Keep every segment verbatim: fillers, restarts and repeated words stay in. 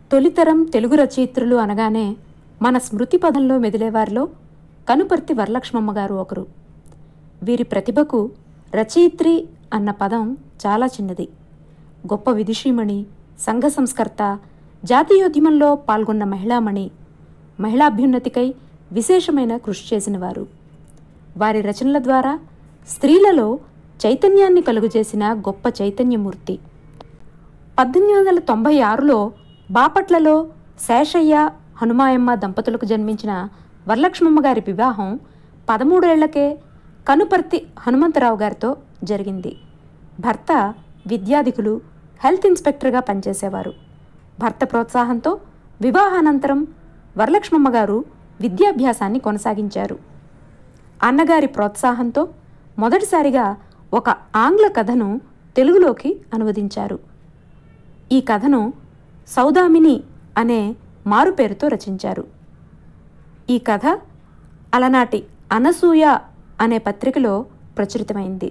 తొలితరం తెలుగు రచయిత్రులు అనగానే మన స్మృతి పదంలో మెదిలేవారిలో కనుపర్తి వరలక్ష్మమ్మ గారు ఒకరు. వీరి ప్రతిభకు రచయిత్రి అన్న పదం చాలా చిన్నది. గొప్ప విదుషీమణి, సంఘ సంస్కర్త, జాతీయోద్యమంలో పాల్గొన్న మహిళామణి, మహిళాభ్యున్నతికై విశేషమైన కృషి చేసినవారు. వారి రచనల ద్వారా స్త్రీలలో చైతన్యాన్ని కలుగజేసిన గొప్ప చైతన్యమూర్తి. పద్దెనిమిది వందల తొంభై ఆరులో బాపట్లలో శేషయ్య, హనుమాయమ్మ దంపతులకు జన్మించిన వరలక్ష్మమ్మ గారి వివాహం పదమూడేళ్లకే కనుపర్తి హనుమంతరావు గారితో జరిగింది. భర్త విద్యాధికులు, హెల్త్ ఇన్స్పెక్టర్గా పనిచేసేవారు. భర్త ప్రోత్సాహంతో వివాహానంతరం వరలక్ష్మమ్మ గారు విద్యాభ్యాసాన్ని కొనసాగించారు. అన్నగారి ప్రోత్సాహంతో మొదటిసారిగా ఒక ఆంగ్ల కథను తెలుగులోకి అనువదించారు. ఈ కథను సౌదామిని అనే మారుపేరుతో రచించారు. ఈ కథ అలనాటి అనసూయ అనే పత్రికలో ప్రచురితమైంది.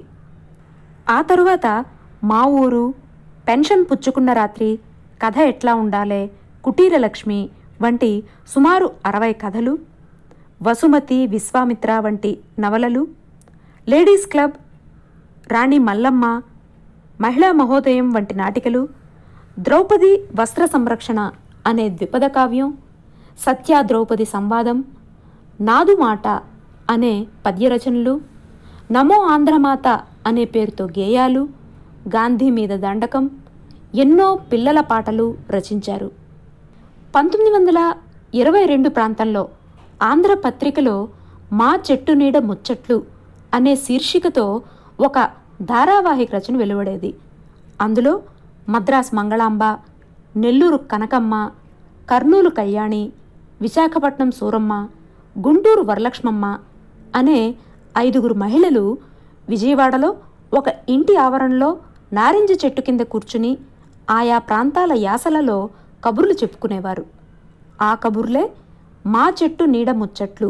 ఆ తరువాత మా ఊరు, పెన్షన్ పుచ్చుకున్న రాత్రి, కథ ఎట్లా ఉండాలే, కుటీరలక్ష్మి వంటి సుమారు అరవై కథలు, వసుమతి, విశ్వామిత్ర వంటి నవలలు, లేడీస్ క్లబ్, రాణి మల్లమ్మ, మహిళా మహోదయం వంటి నాటికలు, ద్రౌపది వస్త్ర సంరక్షణ అనే ద్విపద కావ్యం, సత్య ద్రౌపది సంవాదం, నాదు మాట అనే పద్యరచనలు, నమో ఆంధ్రమాత అనే పేరుతో గేయాలు, గాంధీ మీద దండకం, ఎన్నో పిల్లల పాటలు రచించారు. పంతొమ్మిది వందల ఇరవై రెండు ప్రాంతంలో ఆంధ్ర పత్రికలో మా చెట్టు నీడ ముచ్చట్లు అనే శీర్షికతో ఒక ధారావాహిక రచన వెలువడేది. అందులో మద్రాస్ మంగళాంబ, నెల్లూరు కనకమ్మ, కర్నూలు కళ్యాణి, విశాఖపట్నం సూరమ్మ, గుంటూరు వరలక్ష్మమ్మ అనే ఐదుగురు మహిళలు విజయవాడలో ఒక ఇంటి ఆవరణలో నారింజ చెట్టు కింద కూర్చుని ఆయా ప్రాంతాల యాసలలో కబుర్లు చెప్పుకునేవారు. ఆ కబుర్లే మా చెట్టు నీడ ముచ్చట్లు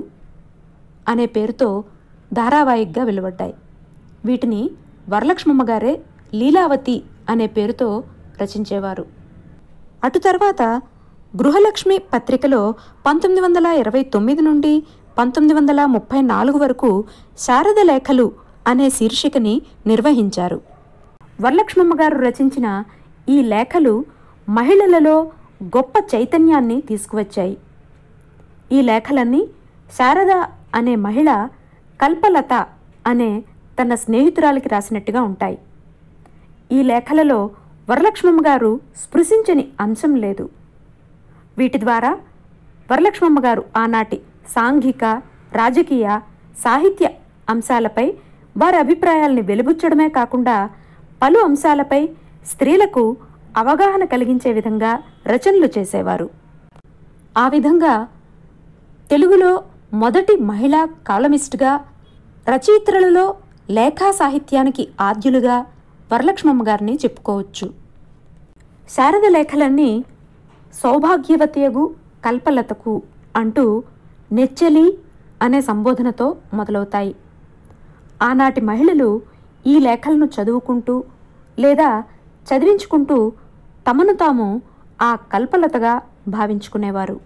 అనే పేరుతో ధారావాహికగా వెలువడ్డాయి. వీటిని వరలక్ష్మమ్మ గారే లీలావతి అనే పేరుతో రచించేవారు. అటు తర్వాత గృహలక్ష్మి పత్రికలో పంతొమ్మిది వందల ఇరవై తొమ్మిది నుండి పంతొమ్మిది వందల ముప్పై నాలుగు వరకు శారద లేఖలు అనే శీర్షికని నిర్వహించారు. వరలక్ష్మమ్మ గారు రచించిన ఈ లేఖలు మహిళలలో గొప్ప చైతన్యాన్ని తీసుకువచ్చాయి. ఈ లేఖలన్నీ శారద అనే మహిళ కల్పలత అనే తన స్నేహితురాలికి రాసినట్టుగా ఉంటాయి. ఈ లేఖలలో వరలక్ష్మమ్మ గారు స్పృశించని అంశం లేదు. వీటి ద్వారా వరలక్ష్మమ్మ గారు ఆనాటి సాంఘిక, రాజకీయ, సాహిత్య అంశాలపై వారి అభిప్రాయాల్ని వెలిబుచ్చడమే కాకుండా పలు అంశాలపై స్త్రీలకు అవగాహన కలిగించే విధంగా రచనలు చేసేవారు. ఆ విధంగా తెలుగులో మొదటి మహిళా కాలమిస్ట్గా, రచయిత్రులలో లేఖా సాహిత్యానికి ఆద్యులుగా వరలక్ష్మమ్మ గారిని చెప్పుకోవచ్చు. శారద లేఖలన్నీ సౌభాగ్యవతియగు కల్పలతకు అంటూ నెచ్చెలి అనే సంబోధనతో మొదలవుతాయి. ఆనాటి మహిళలు ఈ లేఖలను చదువుకుంటూ లేదా చదివించుకుంటూ తమను తాము ఆ కల్పలతగా భావించుకునేవారు.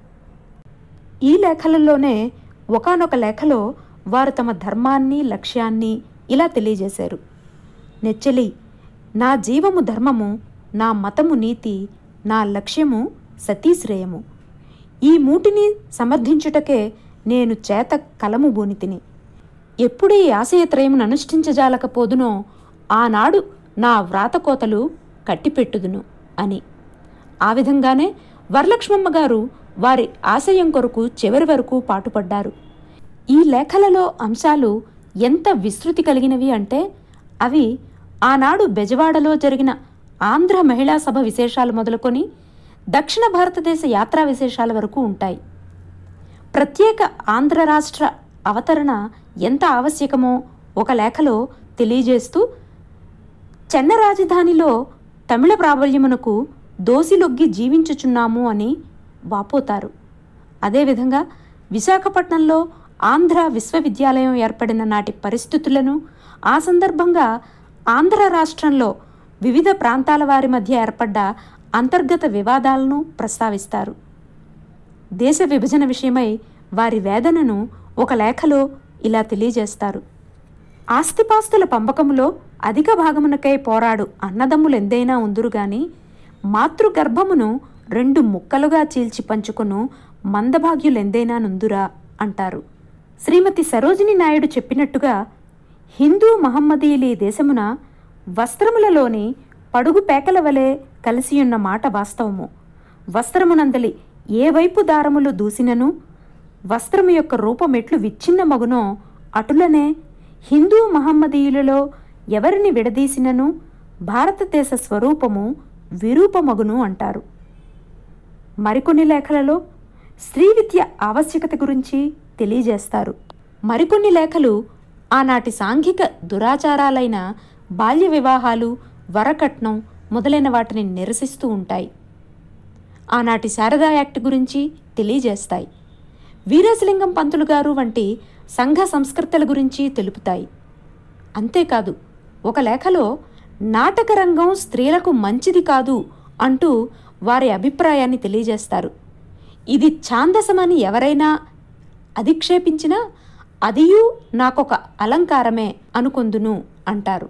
ఈ లేఖలలోనే ఒకానొక లేఖలో వారు తమ ధర్మాన్ని, లక్ష్యాన్ని ఇలా తెలియజేశారు. నెచ్చెలి, నా జీవము ధర్మము, నా మతము నీతి, నా లక్ష్యము సతీశ్రేయము. ఈ మూటిని సమర్థించుటకే నేను చేత కలము బూనితిని. ఎప్పుడీ ఆశయత్రయమును అనుష్ఠించజాలకపోదునో ఆనాడు నా వ్రాతకోతలు కట్టిపెట్టుదును అని. ఆ విధంగానే వరలక్ష్మమ్మ గారు వారి ఆశయం కొరకు చివరి వరకు పాటుపడ్డారు. ఈ లేఖలలో అంశాలు ఎంత విస్తృతి కలిగినవి అంటే అవి ఆనాడు బెజవాడలో జరిగిన ఆంధ్ర మహిళా సభ విశేషాలు మొదలుకొని దక్షిణ భారతదేశ యాత్రా విశేషాల వరకు ఉంటాయి. ప్రత్యేక ఆంధ్ర రాష్ట్ర అవతరణ ఎంత ఆవశ్యకమో ఒక లేఖలో తెలియజేస్తూ చెన్న రాజధానిలో తమిళ ప్రాబల్యమునకు దోసిలొగ్గి జీవించుచున్నాము అని వాపోతారు. అదేవిధంగా విశాఖపట్నంలో ఆంధ్ర విశ్వవిద్యాలయం ఏర్పడిన నాటి పరిస్థితులను, ఆ సందర్భంగా ఆంధ్ర రాష్ట్రంలో వివిధ ప్రాంతాల వారి మధ్య ఏర్పడ్డ అంతర్గత వివాదాలను ప్రస్తావిస్తారు. దేశ విభజన విషయమై వారి వేదనను ఒక లేఖలో ఇలా తెలియజేస్తారు. ఆస్తిపాస్తుల పంపకములో అధిక భాగమునకై పోరాడు అన్నదమ్ములెందైనా ఉందురుగాని మాతృగర్భమును రెండు ముక్కలుగా చీల్చి పంచుకొను మందభాగ్యులెందైనా నుందురా అంటారు. శ్రీమతి సరోజిని నాయుడు చెప్పినట్టుగా హిందూ మహమ్మదీయులీ దేశమున వస్త్రములలోని పడుగు పేకల వలె కలిసియున్న మాట వాస్తవము. వస్త్రమునందలి ఏ వైపు దారములు దూసినను వస్త్రము యొక్క రూపమెట్లు విచ్ఛిన్న మగునో అటులనే హిందూ మహమ్మదీయులలో ఎవరిని విడదీసినను భారతదేశ స్వరూపము విరూపమగును అంటారు. మరికొన్ని లేఖలలో స్త్రీ విద్య ఆవశ్యకత గురించి తెలియజేస్తారు. మరికొన్ని లేఖలు ఆనాటి సాంఘిక దురాచారాలైన బాల్య వివాహాలు, వరకట్నం మొదలైన వాటిని నిరసిస్తూ ఉంటాయి. ఆనాటి శారదా యాక్ట్ గురించి తెలియజేస్తాయి. వీరేశలింగం పంతులు గారు వంటి సంఘ సంస్కృతుల గురించి తెలుపుతాయి. అంతేకాదు ఒక లేఖలో నాటకరంగం స్త్రీలకు మంచిది కాదు అంటూ వారి అభిప్రాయాన్ని తెలియజేస్తారు. ఇది ఛాందసమని ఎవరైనా అధిక్షేపించినా అదియూ నాకొక అలంకారమే అనుకొందును అంటారు.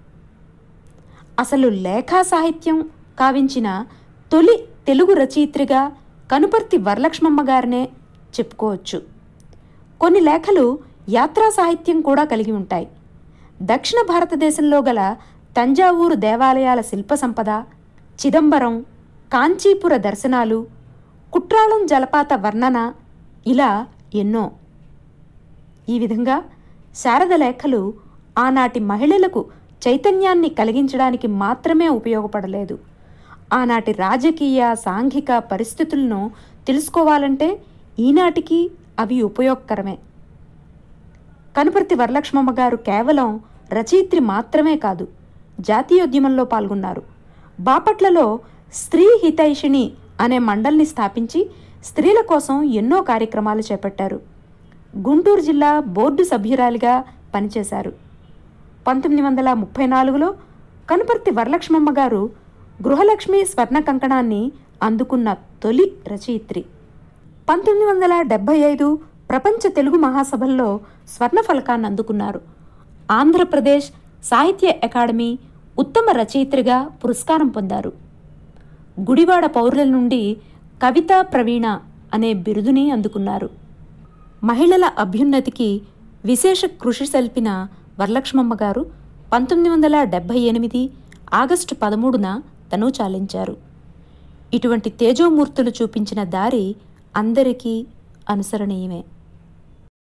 అసలు లేఖా సాహిత్యం కావించిన తొలి తెలుగు రచయిత్రిగా కనుపర్తి వరలక్ష్మమ్మ గారినే చెప్పుకోవచ్చు. కొన్ని లేఖలు యాత్రా సాహిత్యం కూడా కలిగి ఉంటాయి. దక్షిణ భారతదేశంలో గల తంజావూరు దేవాలయాల శిల్ప సంపద, చిదంబరం, కాంచీపుర దర్శనాలు, కుట్రాళం జలపాత వర్ణన ఇలా ఎన్నో. ఈ విధంగా శారద లేఖలు ఆనాటి మహిళలకు చైతన్యాన్ని కలిగించడానికి మాత్రమే ఉపయోగపడలేదు. ఆనాటి రాజకీయ సాంఘిక పరిస్థితులను తెలుసుకోవాలంటే ఈనాటికి అవి ఉపయోగకరమే. కనుపర్తి వరలక్ష్మమ్మ గారు కేవలం రచయిత్రి మాత్రమే కాదు, జాతీయోద్యమంలో పాల్గొన్నారు. బాపట్లలో స్త్రీ హితైషిణి అనే మండలిని స్థాపించి స్త్రీల కోసం ఎన్నో కార్యక్రమాలు చేపట్టారు. గుంటూరు జిల్లా బోర్డు సభ్యురాలిగా పనిచేశారు. పంతొమ్మిది వందల ముప్పై నాలుగులో కనుపర్తి వరలక్ష్మమ్మ గారు గృహలక్ష్మి స్వర్ణ కంకణాన్ని అందుకున్న తొలి రచయిత్రి. పంతొమ్మిది వందల డెబ్భై ఐదు ప్రపంచ తెలుగు మహాసభల్లో స్వర్ణ ఫలకాన్ని అందుకున్నారు. ఆంధ్రప్రదేశ్ సాహిత్య అకాడమీ ఉత్తమ రచయిత్రిగా పురస్కారం పొందారు. గుడివాడ పౌరుల నుండి కవితా ప్రవీణ అనే బిరుదుని అందుకున్నారు. మహిళల అభ్యున్నతికి విశేష కృషి సల్పిన వరలక్ష్మమ్మ గారు పంతొమ్మిది వందల డెబ్భై ఎనిమిది ఆగస్టు పదమూడున తను చాలించారు. ఇటువంటి తేజోమూర్తులు చూపించిన దారి అందరికీ అనుసరణీయమే.